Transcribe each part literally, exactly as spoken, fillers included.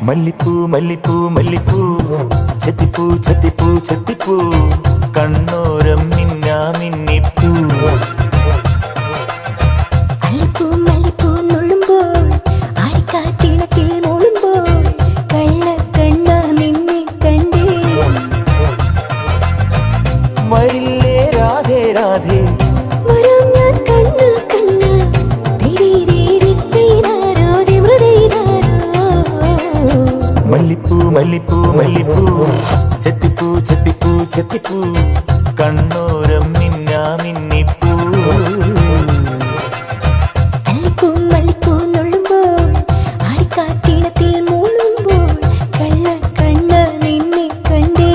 മല്ലിപ്പൂ മല്ലിപ്പൂ മല്ലിപ്പൂ ചെത്തിപ്പൂ ചെത്തിപ്പൂ ചെത്തിപ്പൂ കണ്ണോരം മിന്നാ മിന്നിപ്പൂ മല്ലിപ്പൂ മല്ലിപ്പൂ നുള്ളുമ്പോൾ ആടിക്കാറ്റിണത്തിൽ മൂളുമ്പോൾ കള്ള കണ്ണ നിന്നെ കണ്ടേ വരില്ലേ രാധേ രാധേ വരാം ഞാൻ കണ്ണ കണ്ണ ധീരേരിത്തേരാരോ ധിമൃതേരാരോ മല്ലിപ്പൂ മല്ലിപ്പൂ മല്ലിപ്പൂ ചെത്തിപ്പൂ ചെത്തിപ്പൂ ചെത്തിപ്പൂ കണ്ണോരം മിന്നാ മിന്നിപ്പൂ മല്ലിപ്പൂ മല്ലിപ്പൂ നുള്ളുമ്പോൾ ആടിക്കാറ്റിണത്തിൽ മൂളുമ്പോൾ കള്ള കണ്ണ നിന്നെ കണ്ടേ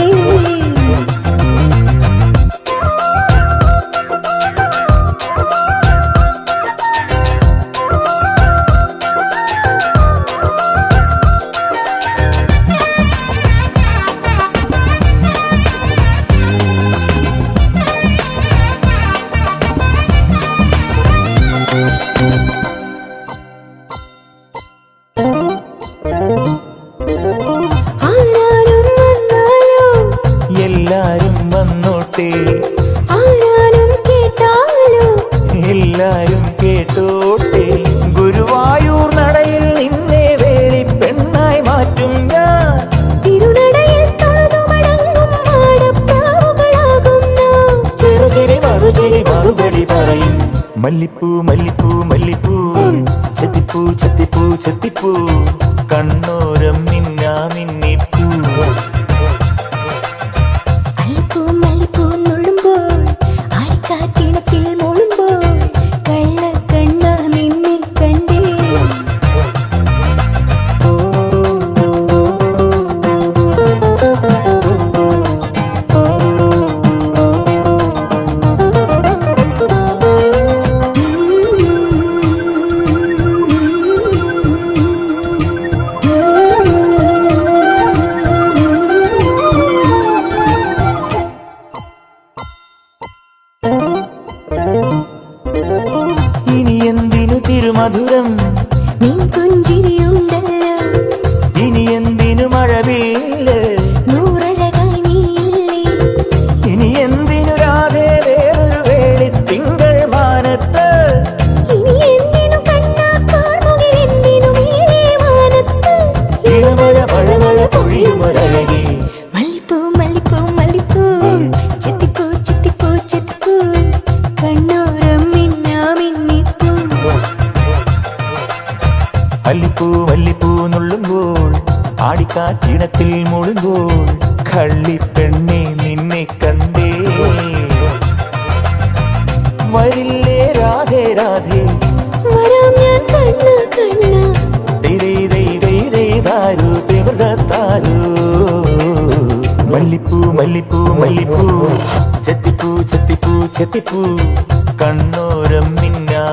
ആരാരും വന്നാലോ എല്ലാരും വന്നോട്ടെ ആരാരും കേട്ടാലോ എല്ലാരും കേട്ടോട്ടെ ഗുരുവായൂർ നടയിൽ നിന്നെ വേലി പെണ്ണായി മാറ്റും ഞാൻ തിരുനടയിൽ തൊഴുതു മടങ്ങും മാടപ്രാവുകളാകും നാം ചെറുചെറി മറുചെറി മറുപടി പറയും മല്ലിപ്പൂ മല്ലിപ്പൂ മല്ലിപ്പൂ ചെത്തിപ്പൂ ചെത്തിപ്പൂ ചെത്തിപ്പൂ കണ്ണോരം മിന്നാ മിന്നിപ്പൂ മല്ലിപ്പൂ മല്ലിപ്പൂ നുള്ളുമ്പോൾ ആടിക്കാറ്റിണത്തിൽ മൂളുമ്പോൾ കള്ള കണ്ണ നിന്നെ കണ്ടേ ഇനി എന്തിനു തിരുമധുരം നീ പുഞ്ചിരിയുണ്ടല്ലോ ഇനി എന്തിനു മഴവില്ല് നൂറഴകായി നീയില്ലേ ഇനി എന്തിനു രാധേ വേറൊരു വേളി തിങ്കൾ മാനത്ത് ഇനി എന്തിനു കണ്ണാ കാർമുകിൽ എന്തിനു മേലേ വാനത്ത് ഇളമഴ മഴമഴ പൊഴിയുമൊരഴകി മല്ലിപ്പൂ മല്ലിപ്പൂ മല്ലിപ്പൂ ചെത്തിപ്പൂ ചെത്തിപ്പൂ ചെത്തിപ്പൂ കണ്ണോരം മിന്നാ മിന്നിപ്പൂ മല്ലിപ്പൂ മല്ലിപ്പൂ നുള്ളുമ്പോൾ ആടിക്കാറ്റിണത്തിൽ മുഴുമ്പോൾ കള്ളിപ്പെണ്ണെ നിന്നെ കണ്ടേ വരില്ലേ രാധേ രാധേ വരാം ഞാൻ കണ്ണ കണ്ണ ദൈ ദൈ ദൈ ദൈ ദാരു തീവ്രതാരു മല്ലിപ്പൂ മല്ലിപ്പൂ മല്ലിപ്പൂ ചെത്തിപ്പൂ ചെത്തിപ്പൂ ചെത്തിപ്പൂ കണ്ണോരം മിന്നാ